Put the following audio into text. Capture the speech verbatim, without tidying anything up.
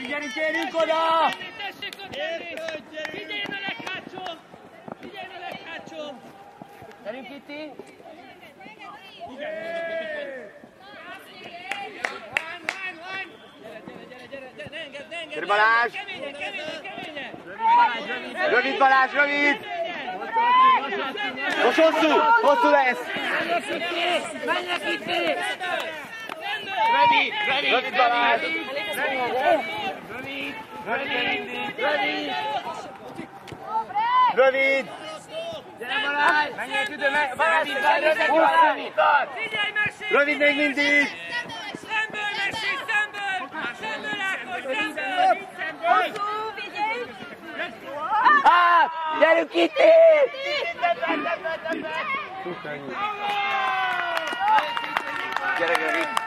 Gyerünk, gyerünk oda! Tessék ott lenni! Figyeljen a leghátsó! Figyeljen a leghátsó! Gyerünk, Kitty! Gyere Balázs! Keményen, keményen, keményen! Rövid Balázs, rövid! Most hosszú! Hosszú lesz! Menjek itt! Rövid! Rövid Balázs! Rövid! Rövid! Gyere Balázs! Menjél üdő, meg! Rövid van, rövid van! Figyelj, Messi! Rövid még mindig! Szemből, Messi, szemből! Szemből, Ákos, szemből! Hosszú, vigyél! Á! Gyerünk, Kitty! Gyere, Rövid!